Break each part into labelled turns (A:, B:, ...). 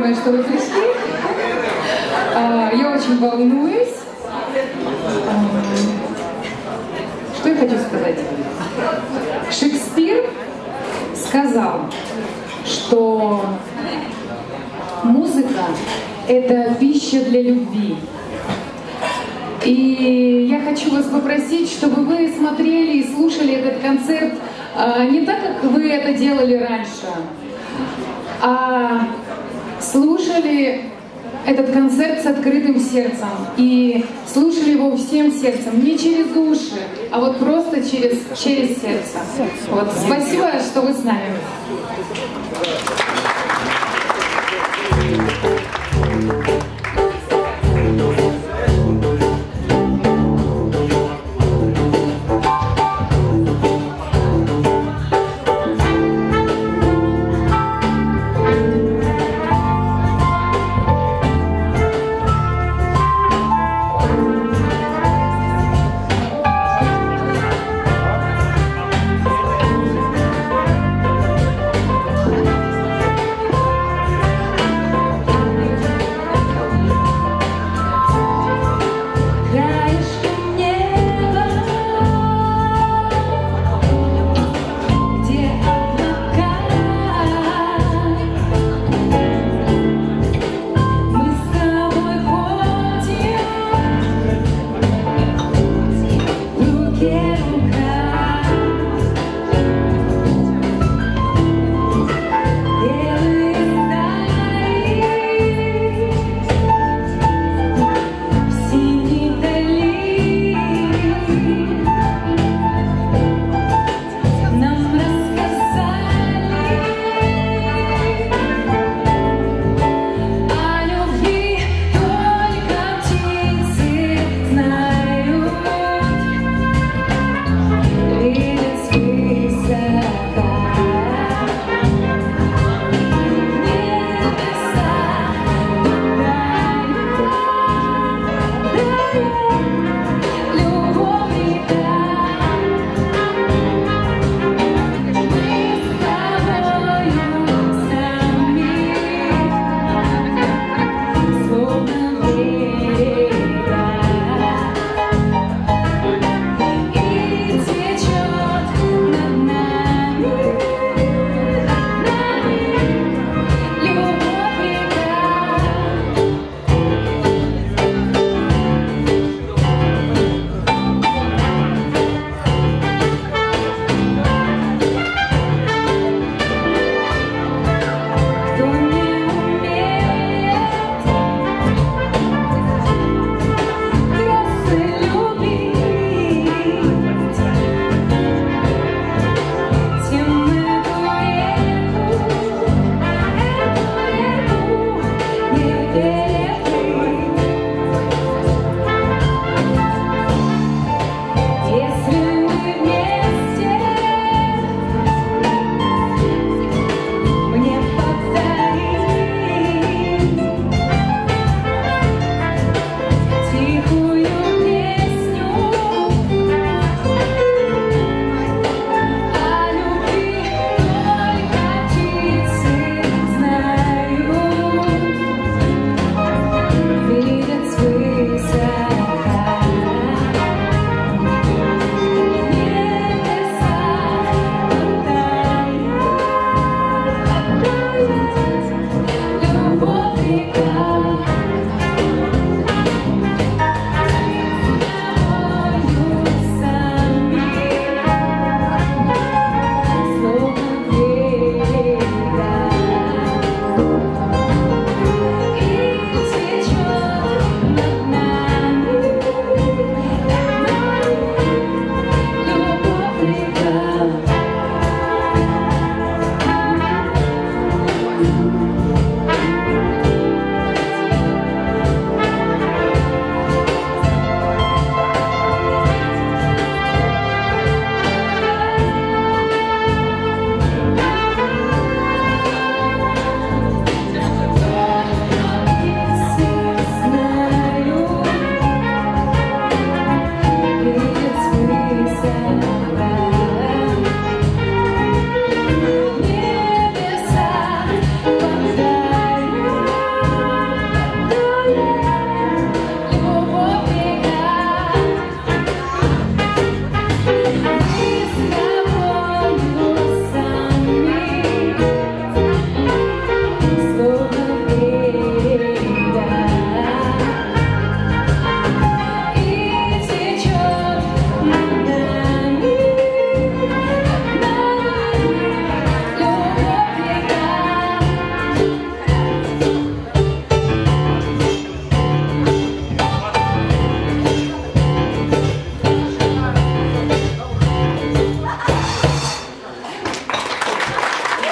A: огромное, что вы пришли. Я очень волнуюсь. Что я хочу сказать? Шекспир сказал, что музыка — это пища для любви. И я хочу вас попросить, чтобы вы смотрели и слушали этот концерт не так, как вы это делали раньше, а слушали этот концерт с открытым сердцем и слушали его всем сердцем, не через уши, а вот просто через сердце. Вот, спасибо, что вы с нами.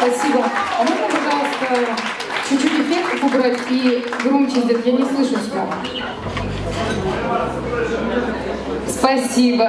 A: Спасибо. А можно, пожалуйста, чуть-чуть эффектов убрать и громче сделать? Я не слышу себя. Спасибо.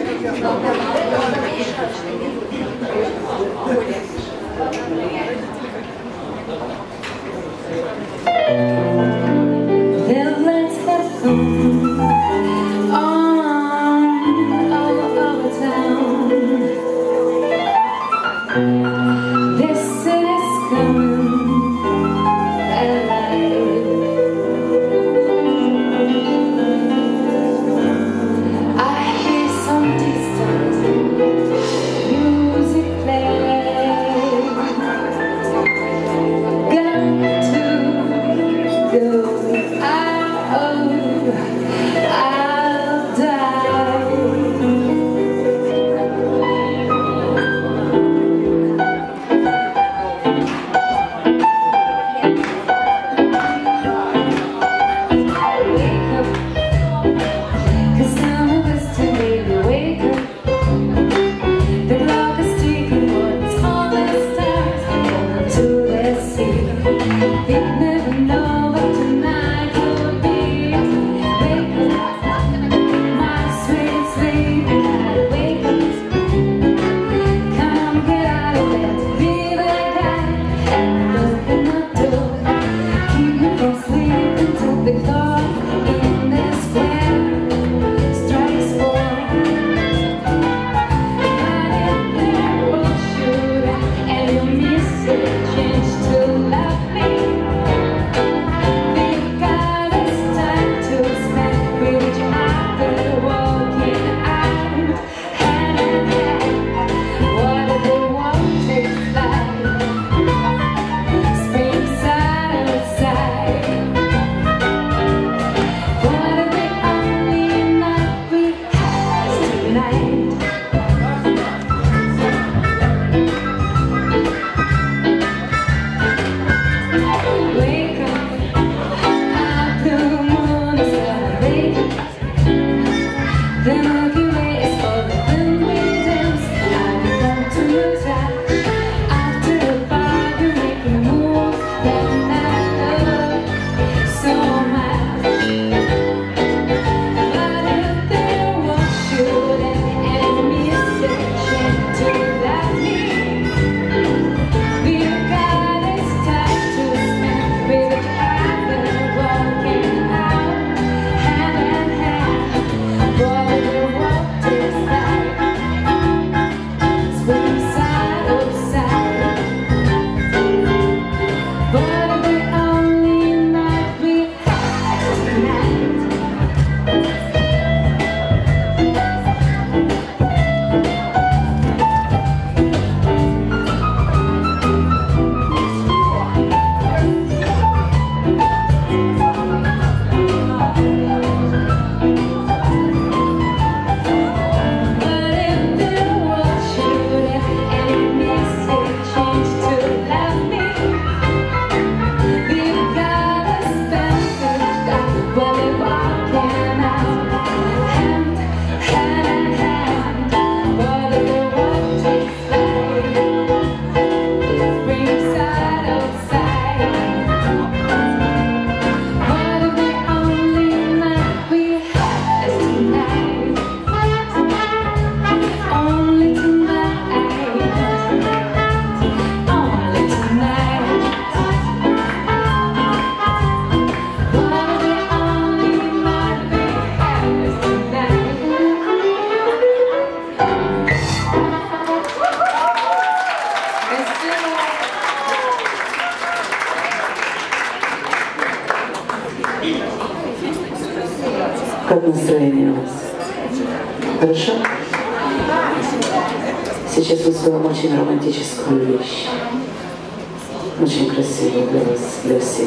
B: Как настроение у вас? Хорошо? Сейчас мы сделаем очень романтическую вещь. Очень красивую для вас, для всех.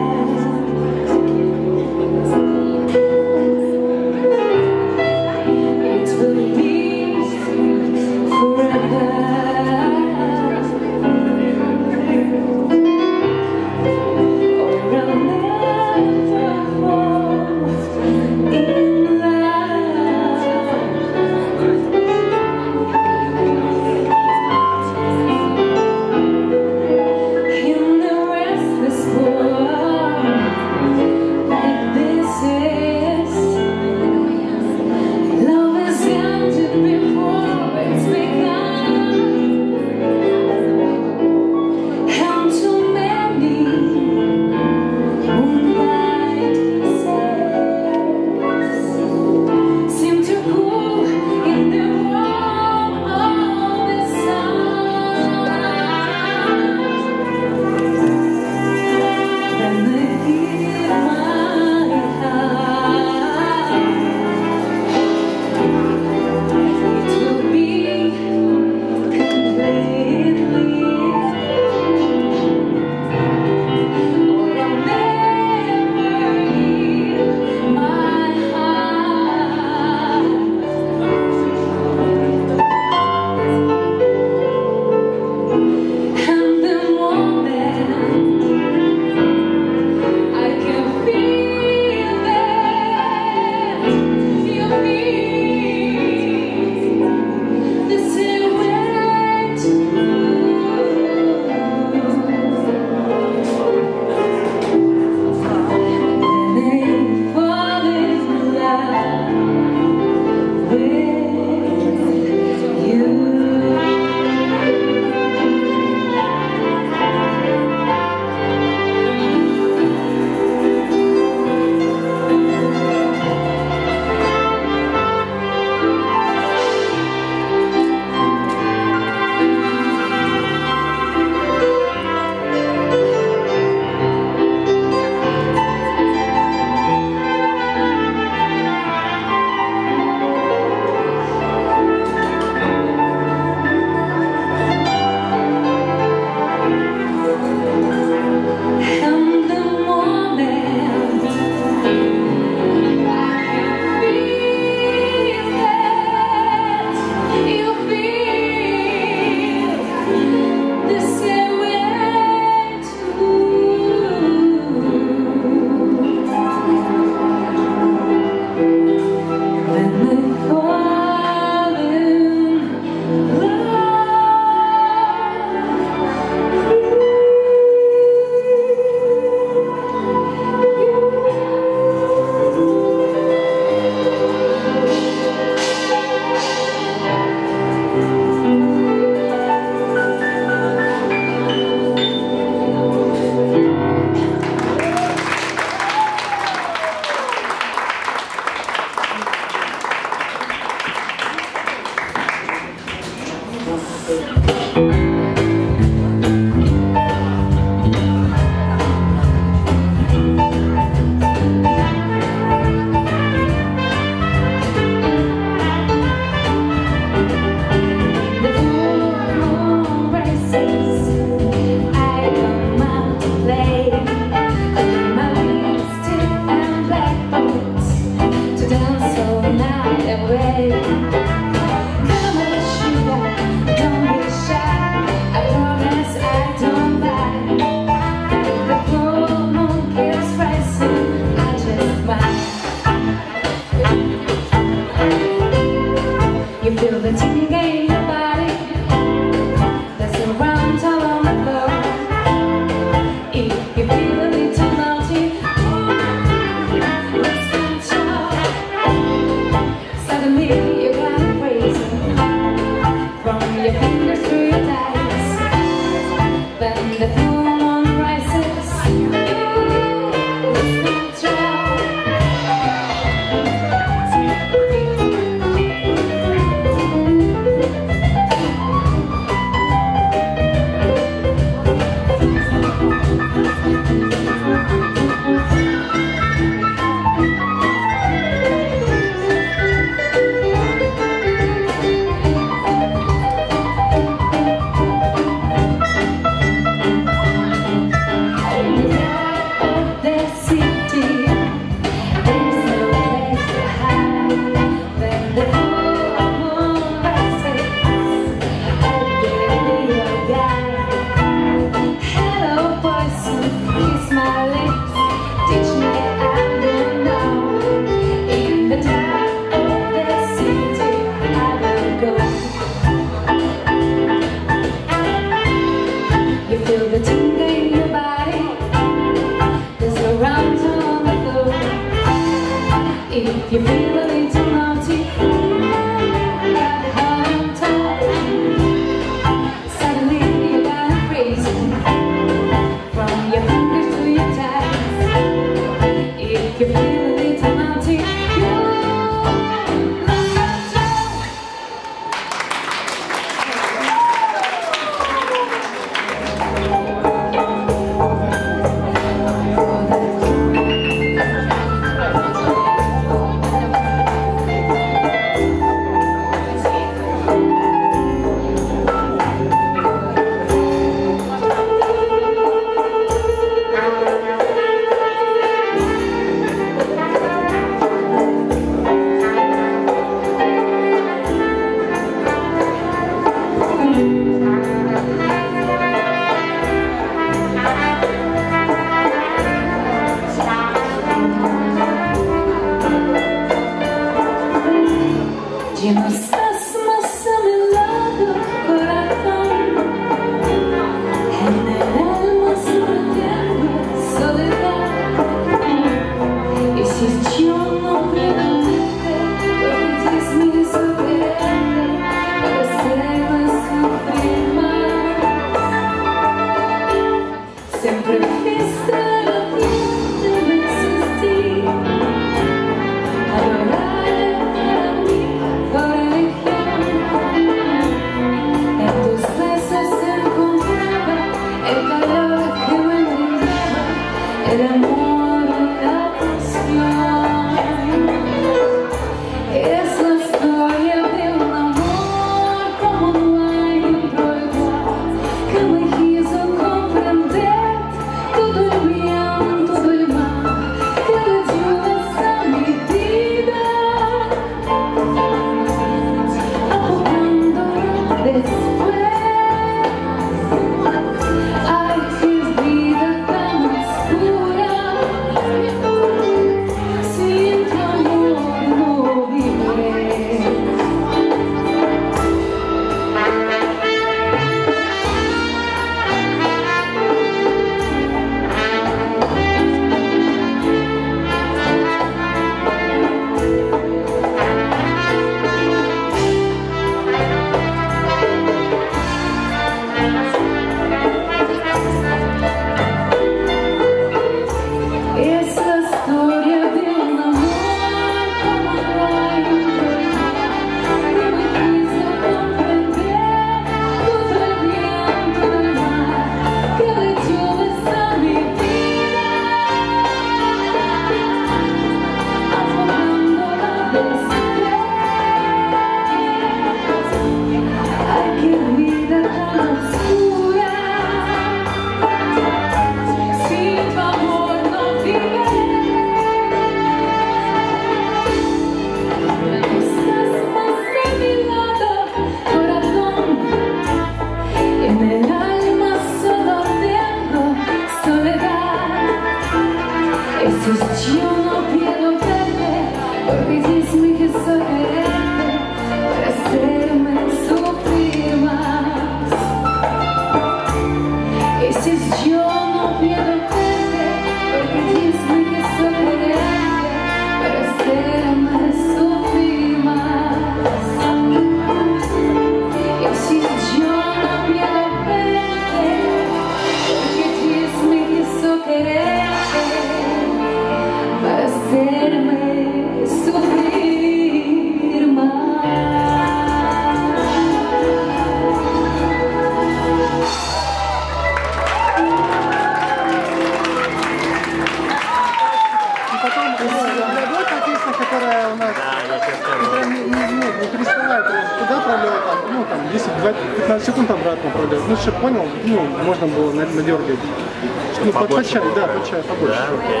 C: туда пролет, ну там 10-15 секунд обратно пролет. Ну, чтобы понял, ну, можно было надергать. Ну, под чай, да, под чай побольше.
D: Да, окей.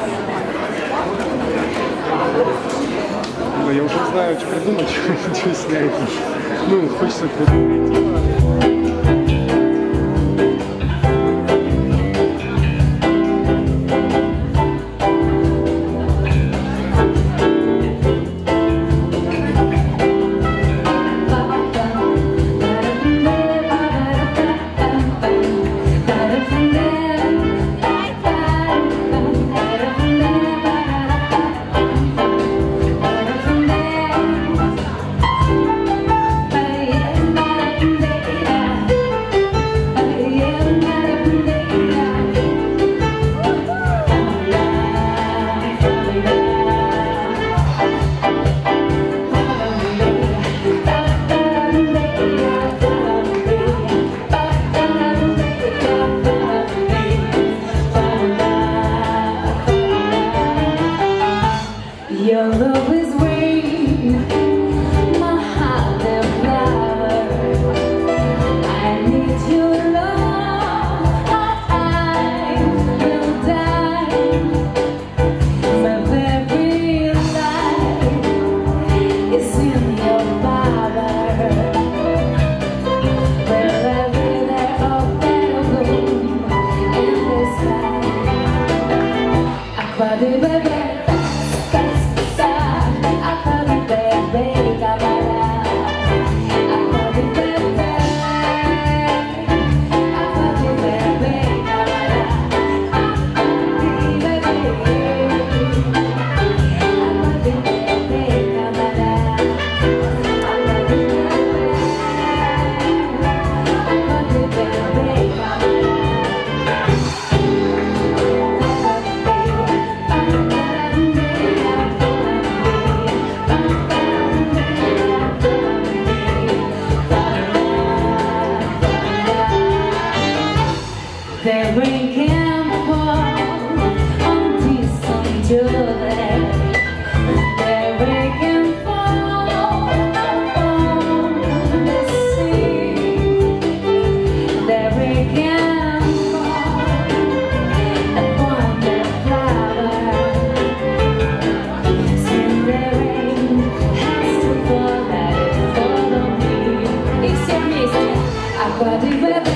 C: Ну, я уже знаю, что придумать, что снять. Ну, хочется придумать.
A: Your love is weighing my heart and flower. I need your love, or I will die. My very life is in your power. Wherever there are better bloom in the sky. Aqua de the rain can fall on distant July. The rain can fall upon the sea. The rain can fall upon the flower. Since the rain has to fall, let it fall on me. It's your mistake. Aqua di bebé.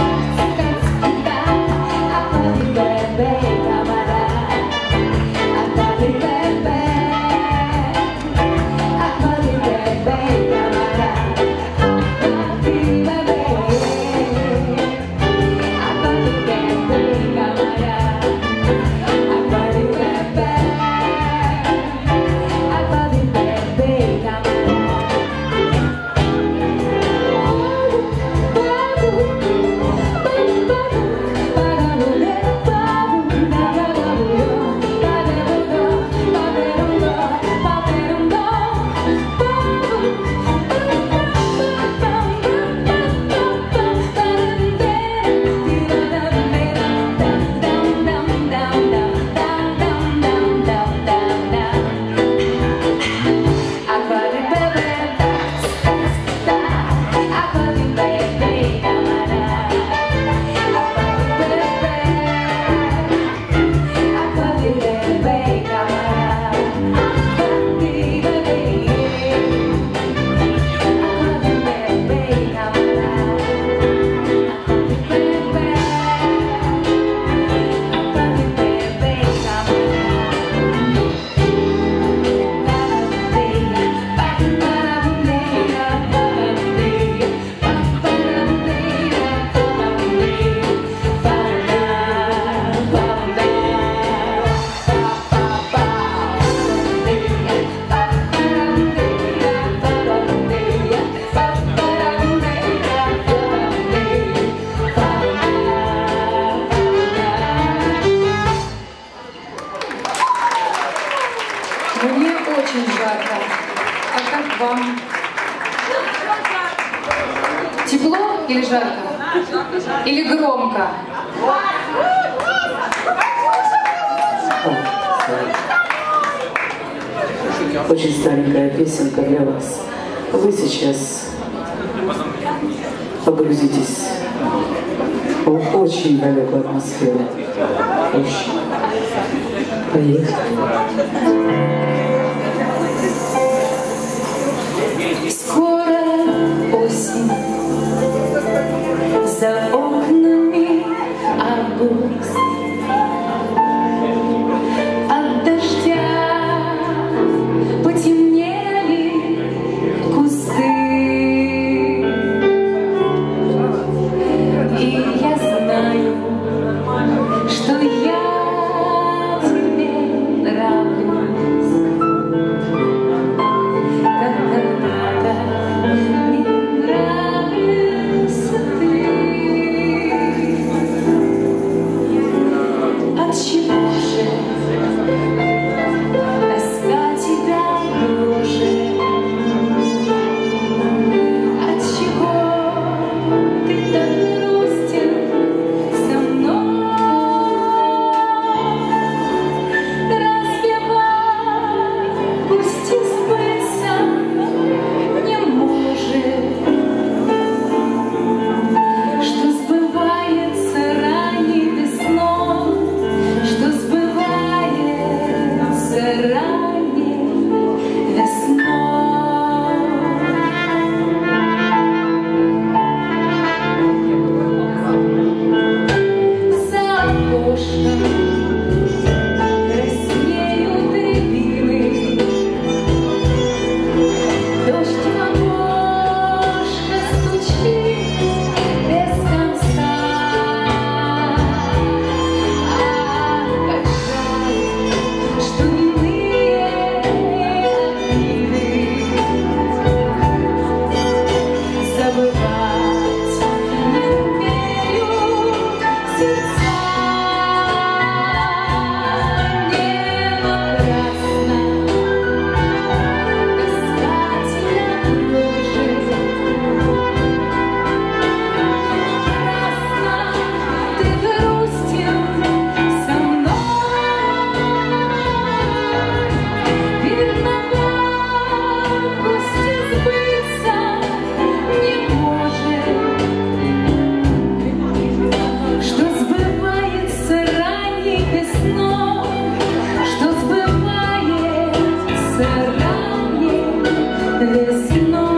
A: Мне очень жарко. А как вам? Тепло или жарко? Или громко?
B: Очень старенькая песенка для вас. Вы сейчас погрузитесь в очень далекую атмосферу. Очень. Поехали.
D: Скоро осень, за окнами август. От дождя потемнели кусты, и я знаю, что я тебе нравлюсь, как когда-то мне нравился ты. Отчего же тоска тебя гложет? Отчего ты так грустен со мной? Распевай, пусть и сбыться не может, что сбывается ранней весной, что сбывается ранней весной. За окошком краснеют рябины, дождь в окошко стучит без конца. Как жаль, что иные обиды забывать не умеют сердца. Небо красно, искать меня кружит. Красно, ты грустен со мной. Видно, в августе сбыться не может, что сбывается ранней весной, что сбывается ранней весной.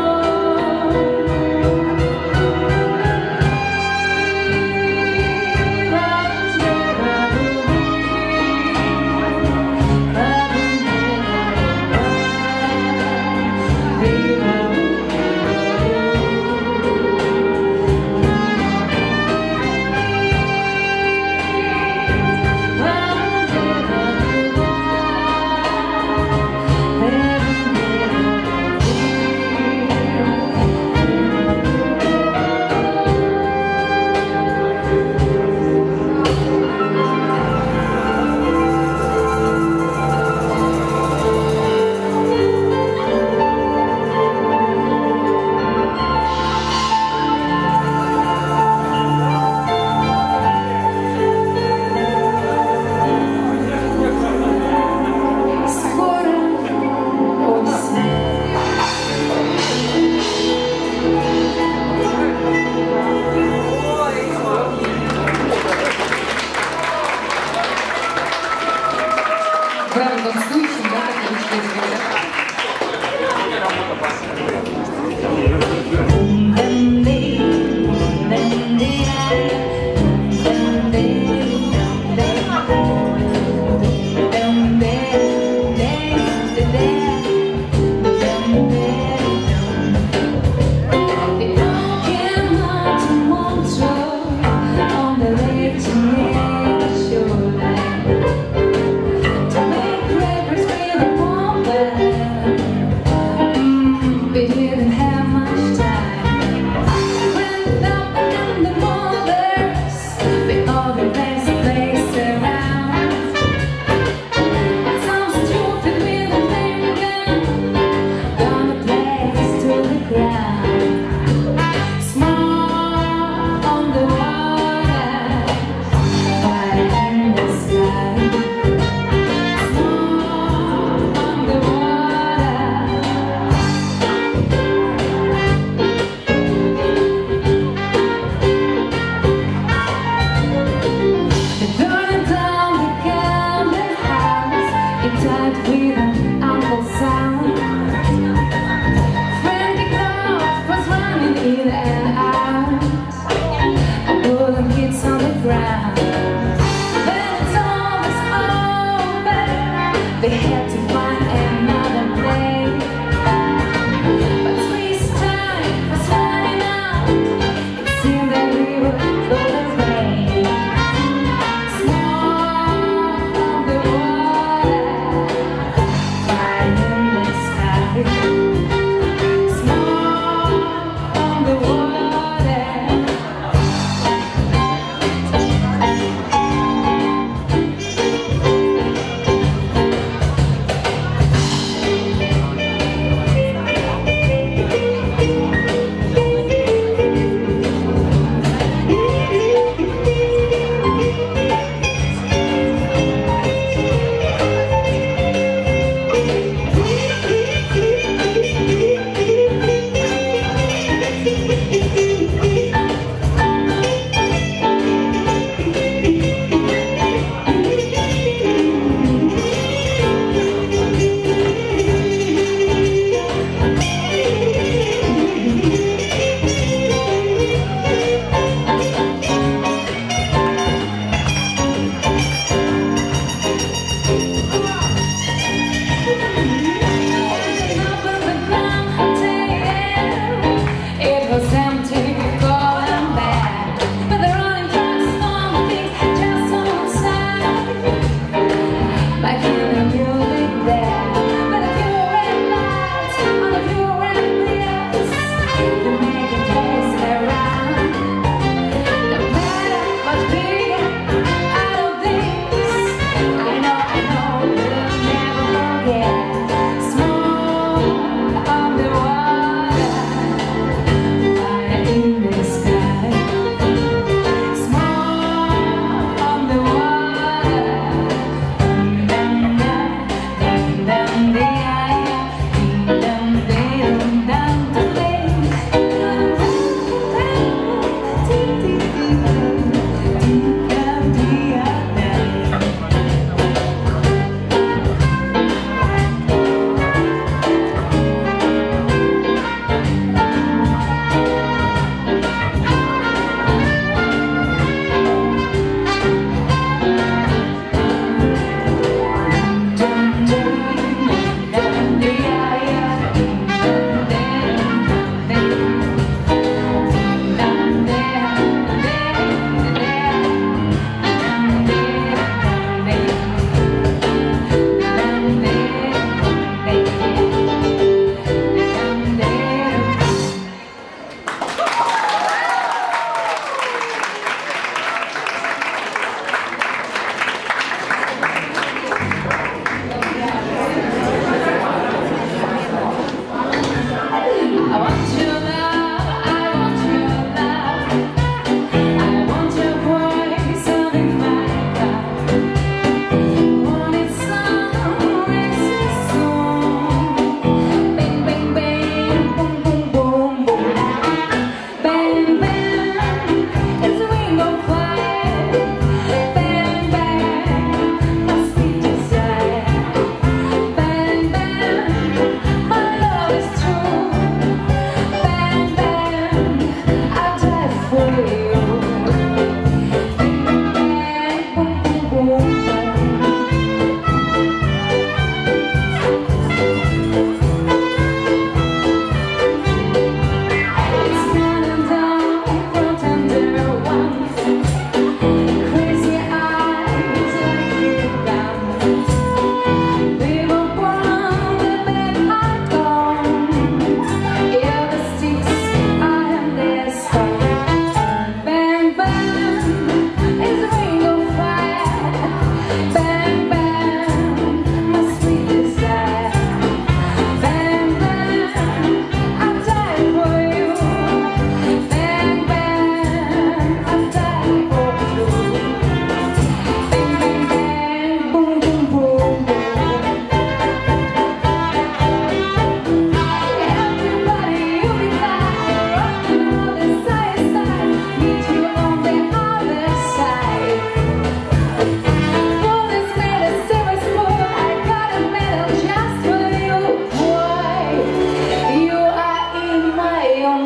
D: Скоро осень.
A: Браво танцующим, да, как ручки двигаются.
D: On the lake to near shoreline, to make progress with a woman. We didn't have much time. Went up in the mothers, the other best place around. It sounds stupid with a finger, gonna place to the ground. Small on the water, fire in the sky. Small on the water.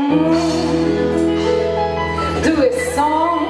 A: mood to a song.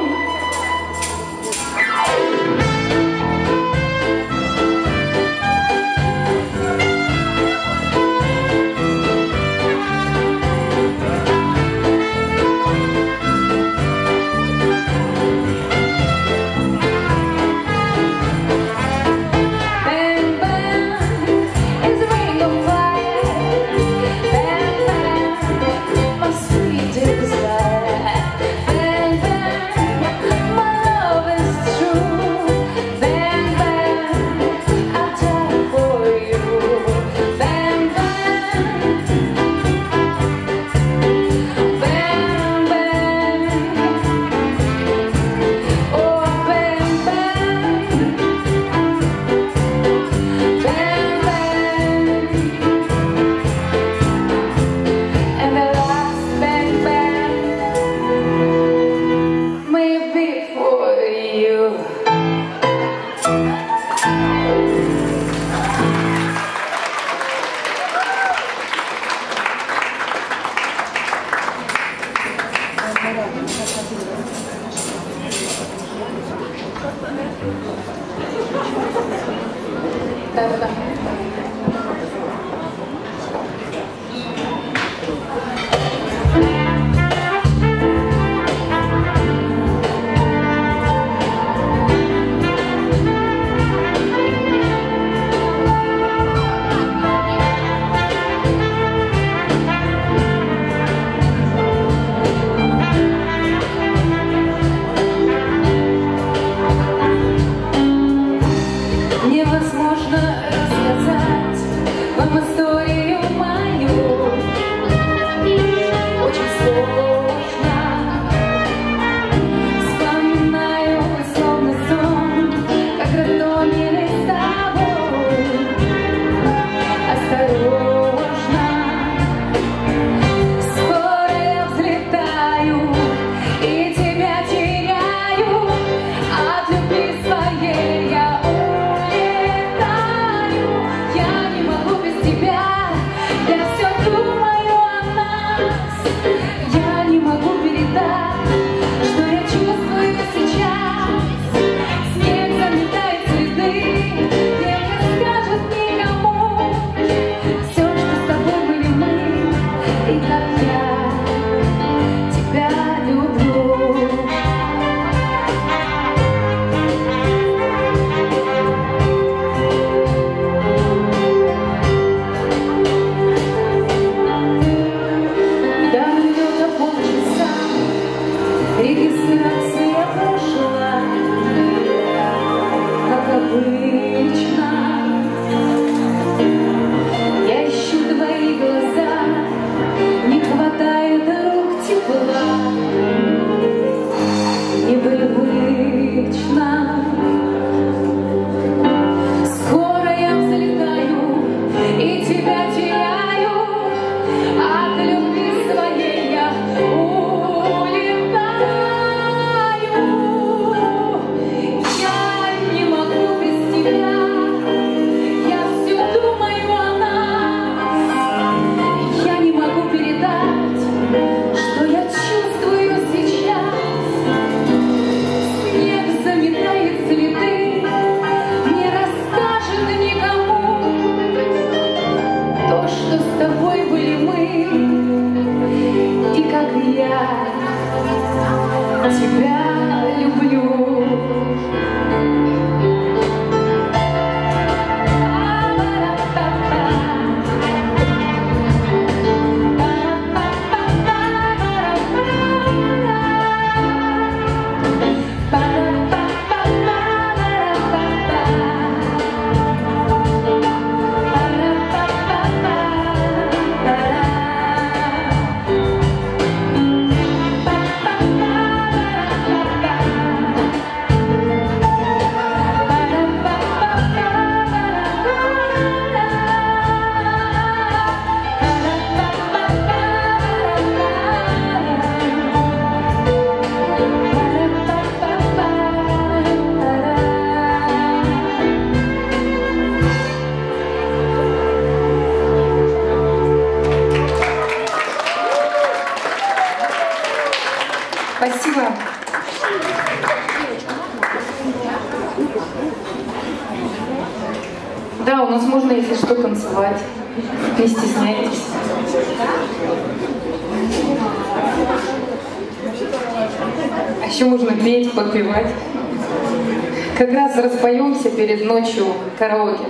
A: Спасибо. Да, у нас можно, если что, танцевать. Не стесняйтесь. А еще можно петь, подпевать. Как раз распоемся перед ночью караоке.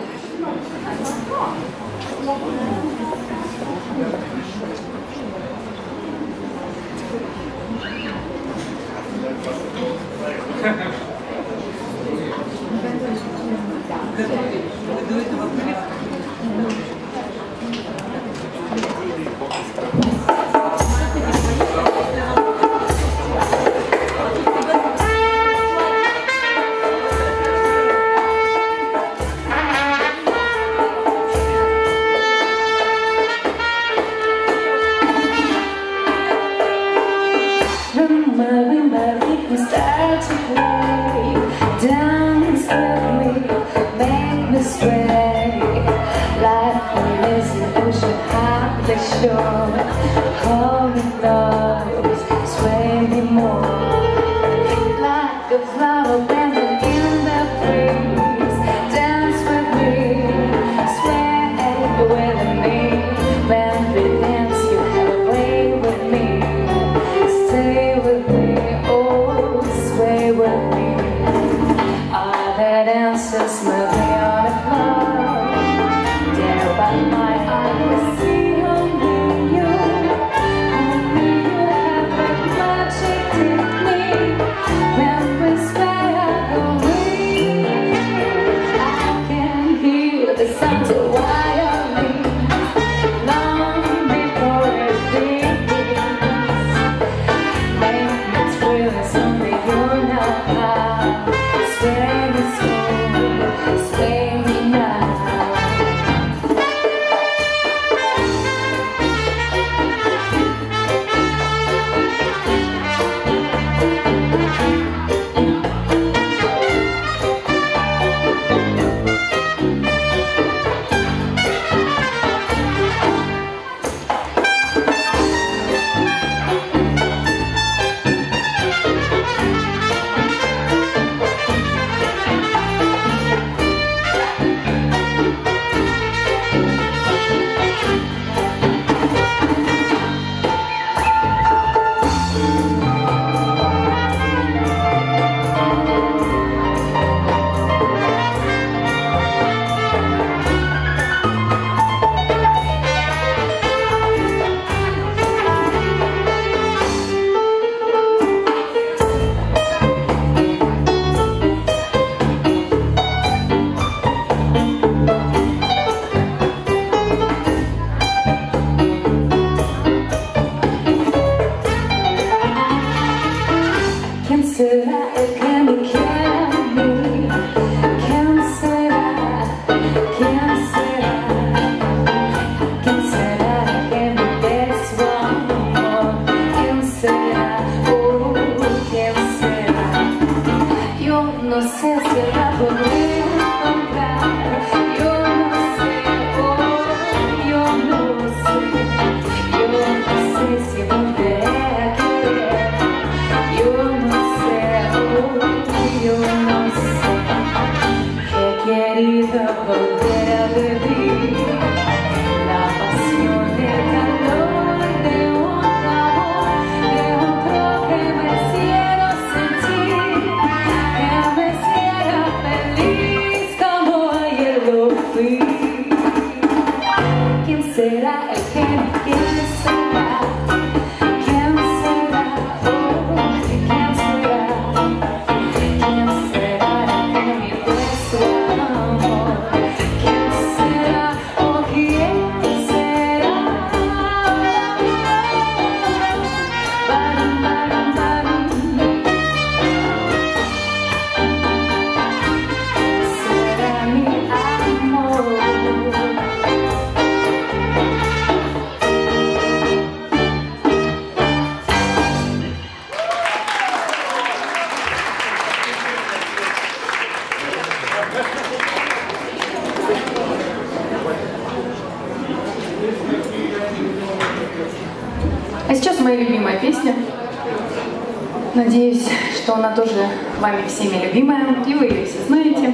A: А сейчас моя любимая песня. Надеюсь, что она тоже вами всеми любимая, и вы ее все знаете.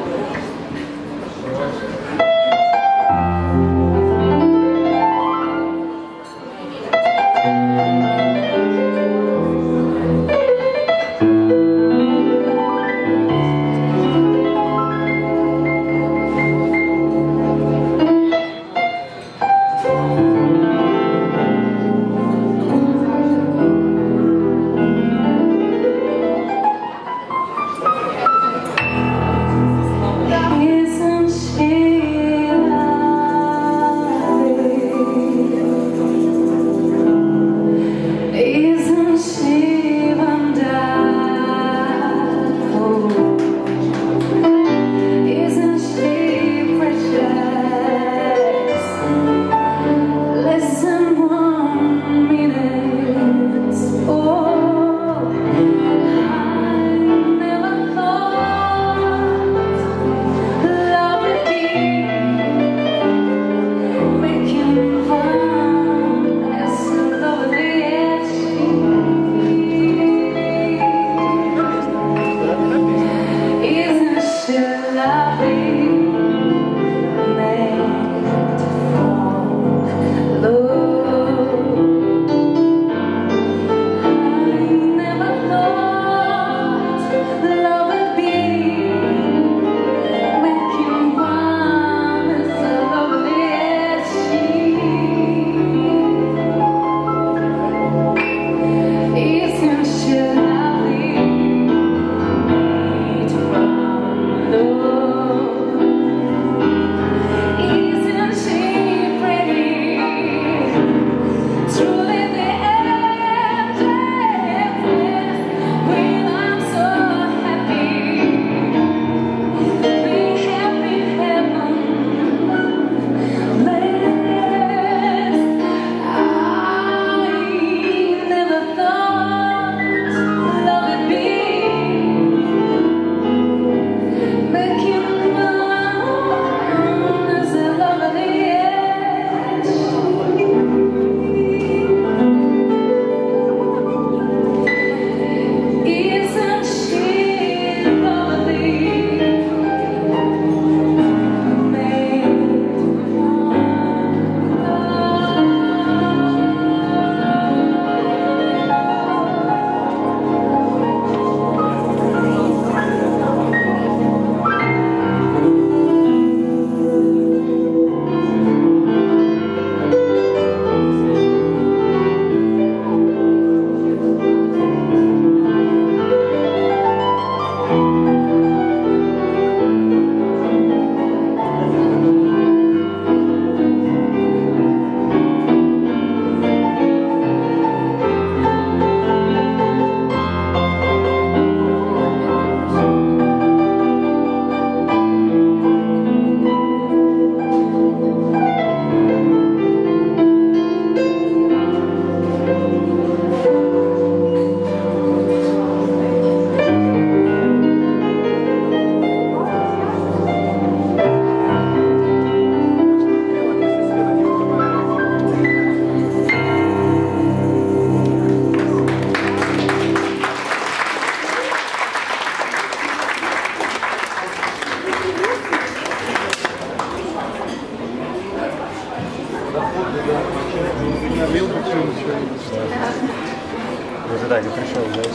E: Уже так и пришел, знаешь,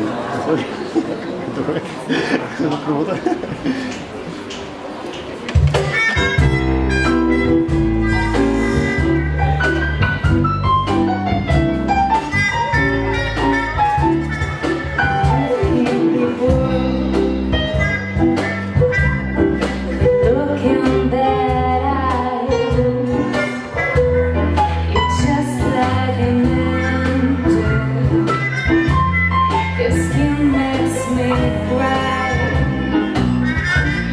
E: сразу. Круто.
D: Your skin makes me cry.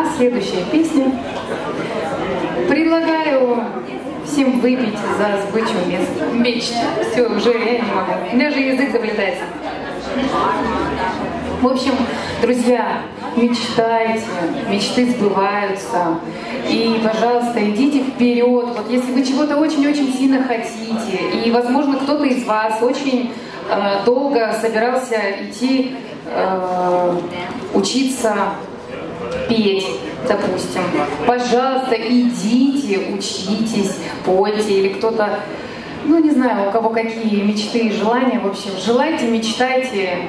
A: следующая песня. Предлагаю всем выпить за сбычу мечт. Все, уже я не могу. У меня же язык заплетается. В общем, друзья, мечтайте, мечты сбываются. И, пожалуйста, идите вперед. Вот если вы чего-то очень-очень сильно хотите, и, возможно, кто-то из вас очень долго собирался идти учиться петь, допустим. Пожалуйста, идите, учитесь, пойте, или кто-то, ну не знаю, у кого какие мечты и желания, в общем, желайте, мечтайте.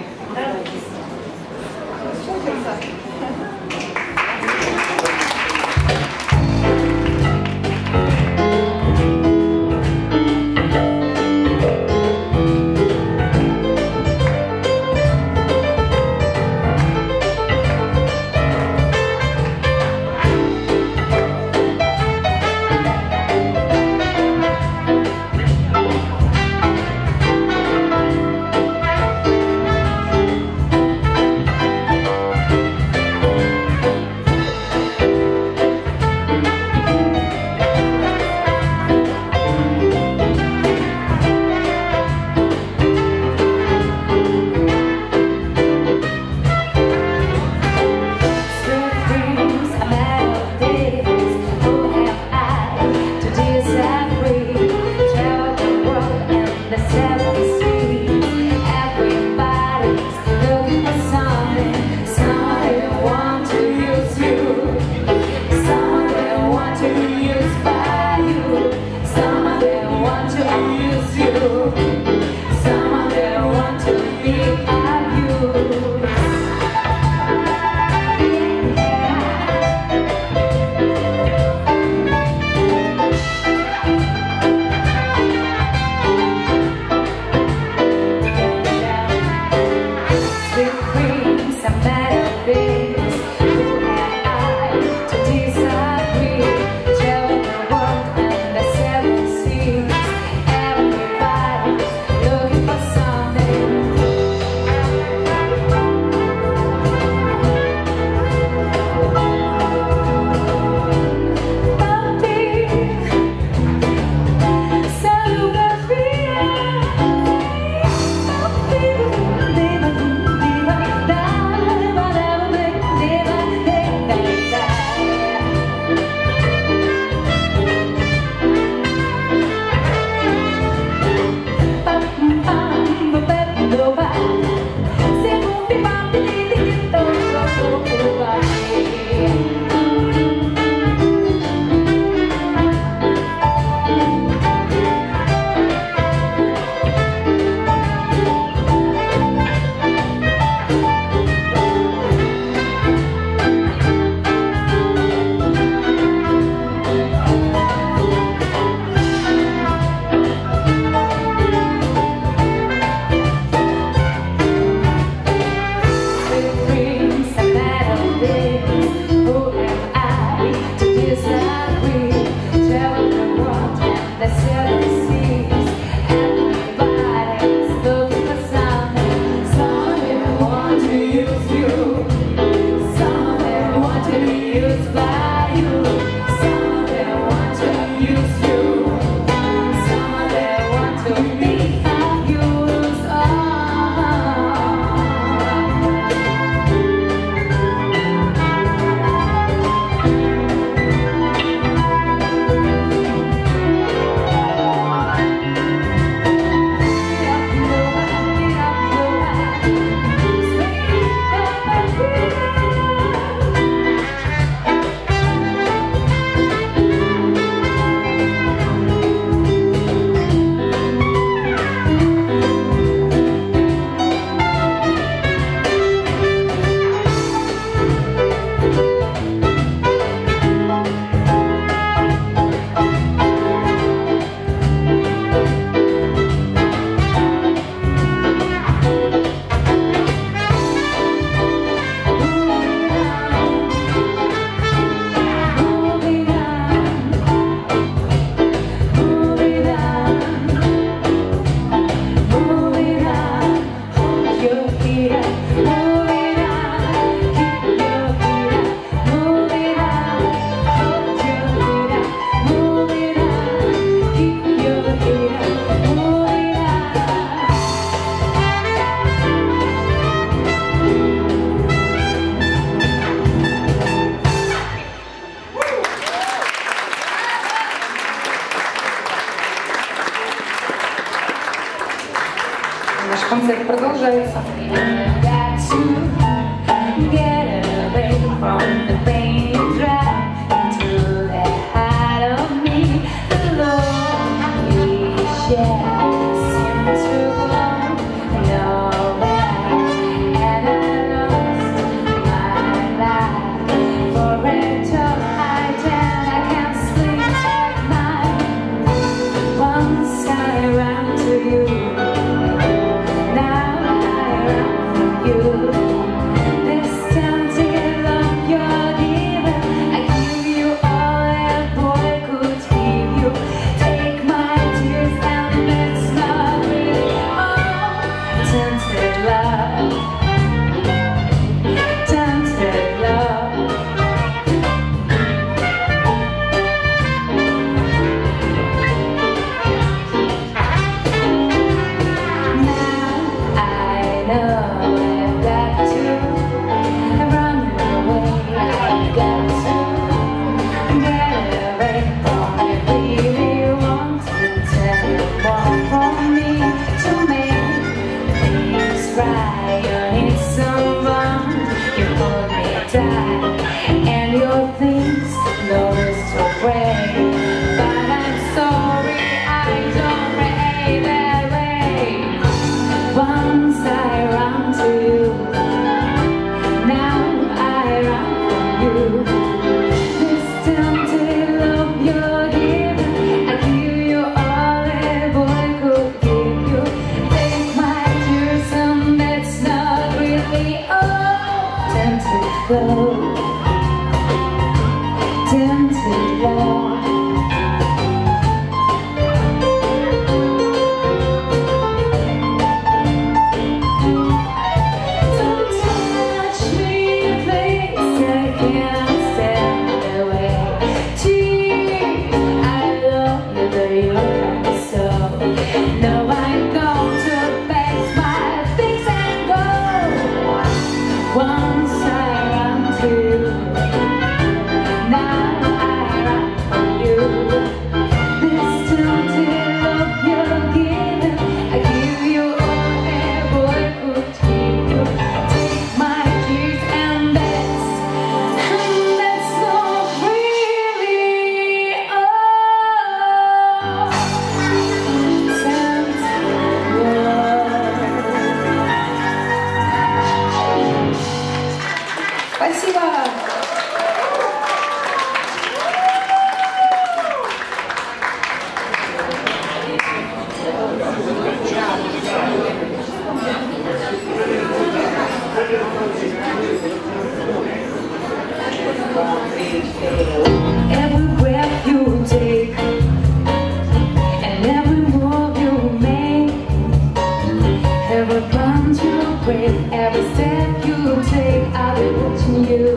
D: Every breath you take and every move you make, every punch you break, every step you take, I'll be watching you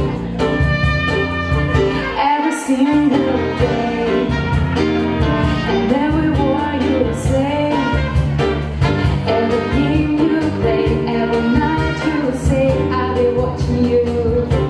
D: every single day. And every word you say, every game you play, every night you say, I'll be watching you.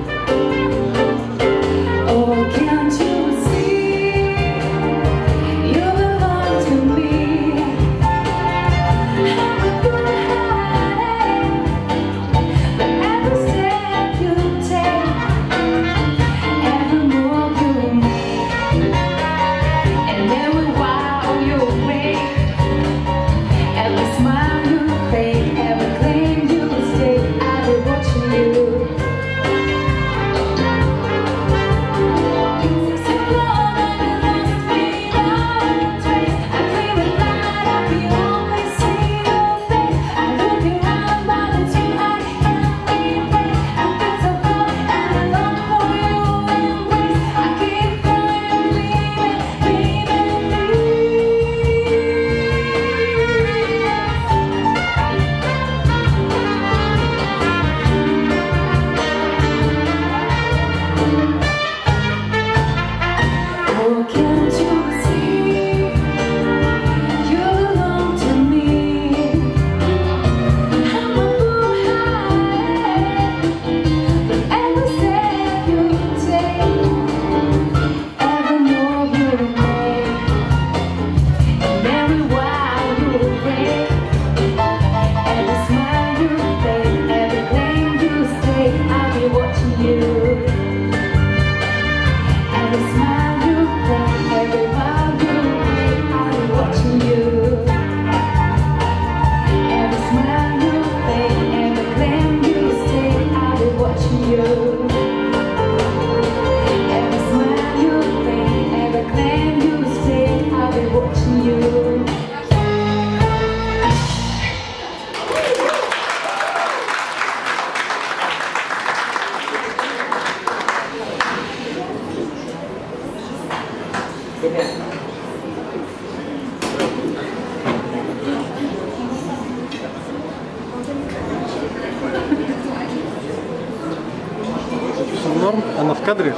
C: Норм? Она в кадре?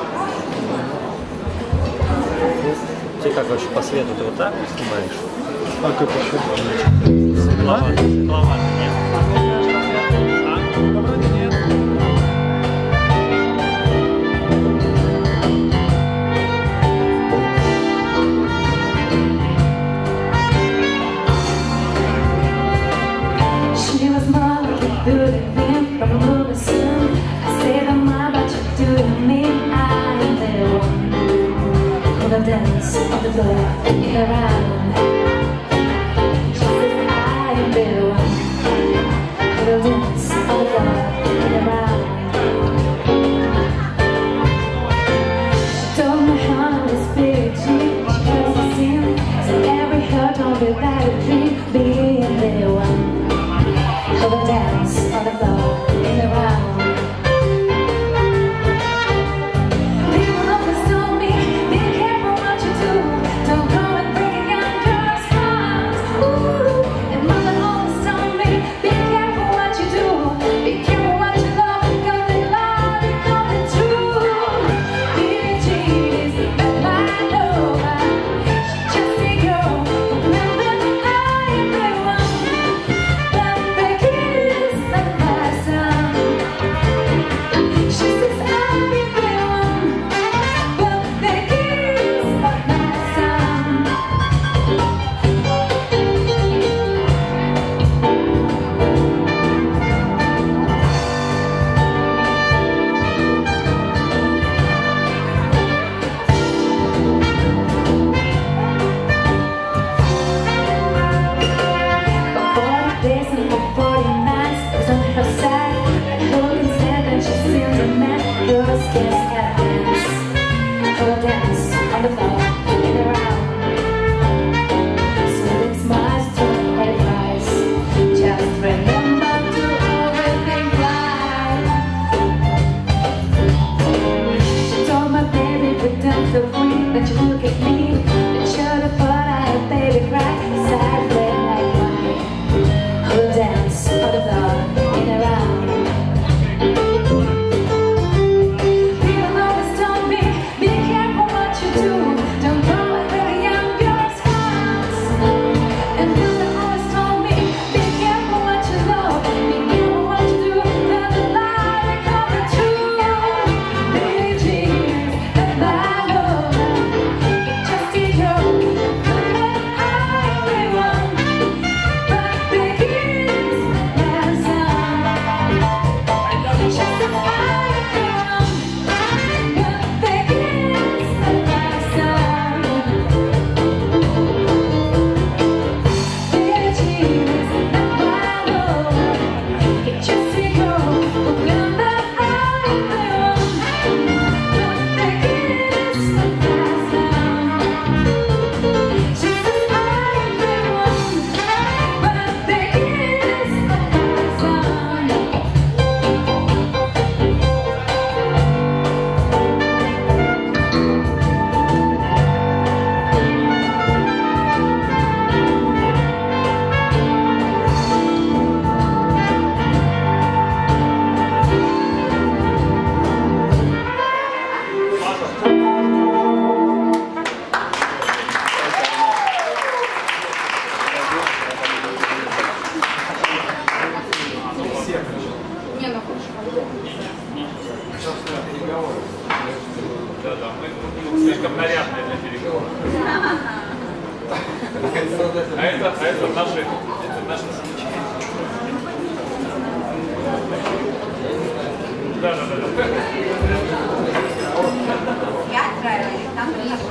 E: Ты как вообще по свету, ты вот так снимаешь?
C: А как еще?
E: Светловато, светловато, нет? А? Вроде нет.
D: She was more like a good thing from a movie soon. I said I'm not about you doing me. I'm the one who will dance on the floor in a round. She said I'm the one who will dance on the floor in a round. She told me how to speak. She was a sin. Said every hurt don't be bad a drink. Being the one who will dance on the floor in a round. People always told me, be careful what you do. Don't go and bring a young girl. I'm so free that you look at me. The child of fun, I have baby cry. Sad red like wine. I will dance on the floor in a round. People always told me, be careful what you do. Don't go where the young girls hands. And people always told me, be careful what you love. Be careful what you do. Tell the lie, become the truth. Billie Jean, the Bible. It just did your everyone. But begins as just as everyone. But begins as Billie Jean is the Bible. It just did your everyone.
E: Слишком нарядные для переговоров. А это наши замечания. Да.
F: Я отправилась, там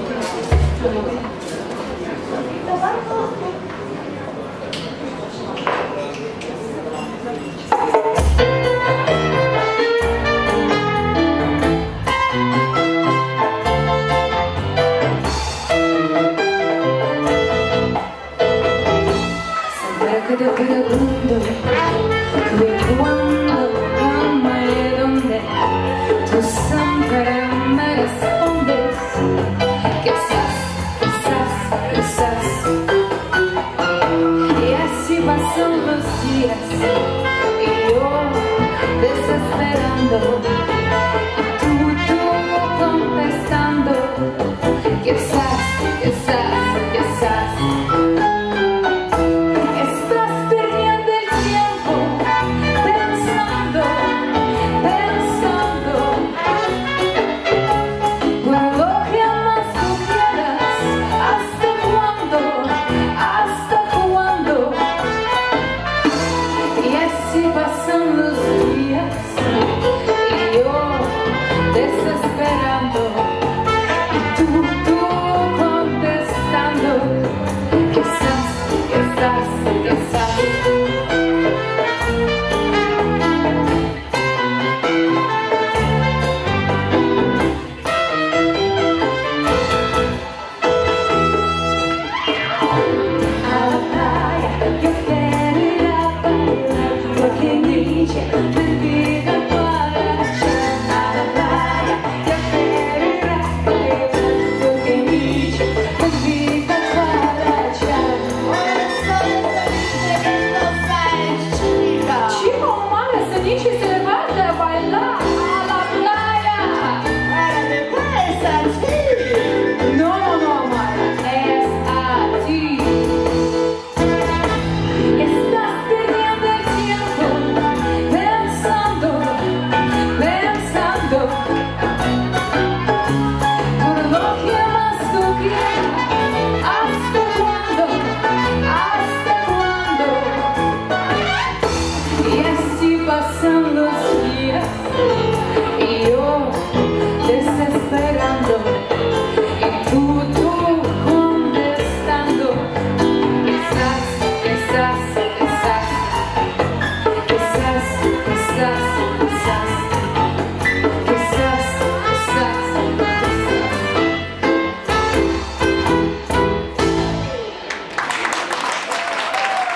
D: Cada segundo, que cuando amaré donde tú siempre me respondes que estás. Y así pasan los días y yo desesperando, tú contestando que estás.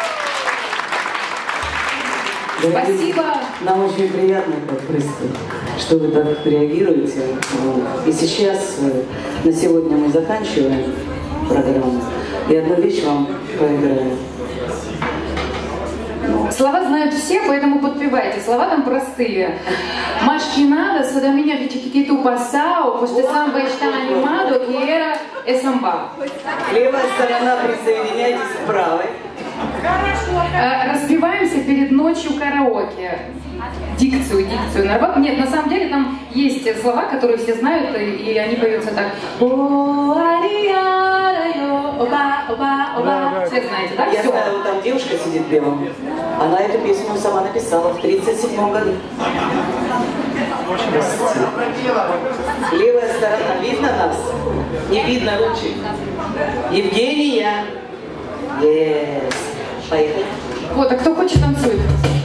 A: Спасибо.
B: Нам очень приятно, как приступ. что вы так реагируете. Вот. И сейчас, на сегодня мы заканчиваем программу. И одну вещь вам поиграю.
A: Слова знают все, поэтому подпевайте. Слова там простые. Машкинада, садаминя фичикиту пасау, после самбо está animado, quiera эсамба.
B: Левая сторона, присоединяйтесь к правой.
A: Распеваемся перед ночью караоке. Дикцию. Нет, на самом деле там есть слова, которые все знают, и они поются так. Все знаете, да?
B: Я знаю, там девушка сидит белым. Она эту песню сама написала в 1937 году. Левая сторона. Видно нас? Не видно ручек. Евгения. Yes. Поехали.
A: Вот, а кто хочет, танцует.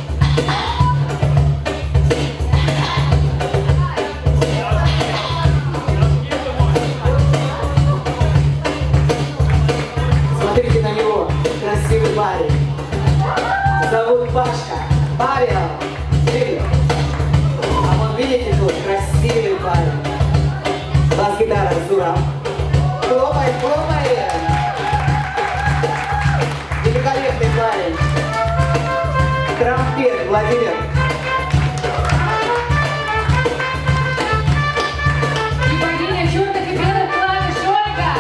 B: Смотрите на него. Красивый парень. Зовут Пашка. Павел. А вон, видите, тут красивый парень. Бас-гитара Зура. Хлопай. Великолепный парень. Трампет Владимир.
A: И богиня черных и белых клавиш Ольга.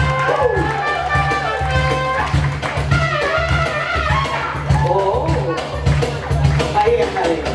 B: О, поехали.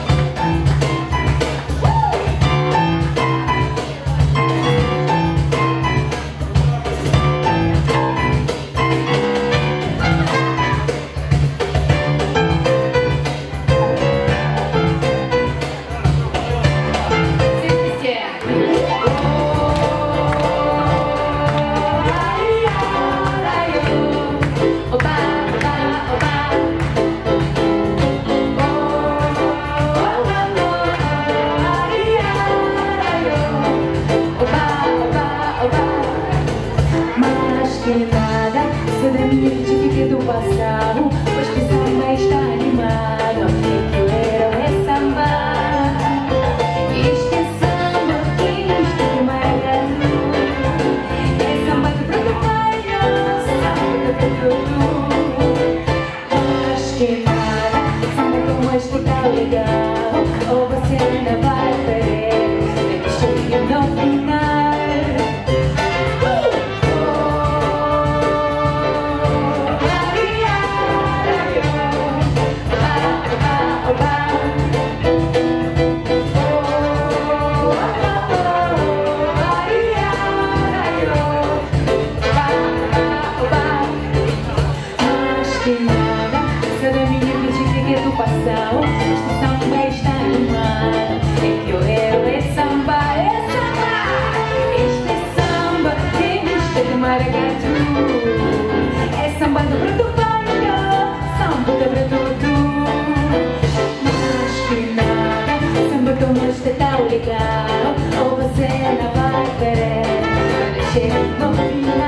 D: Ou você não vai querer, chega no final.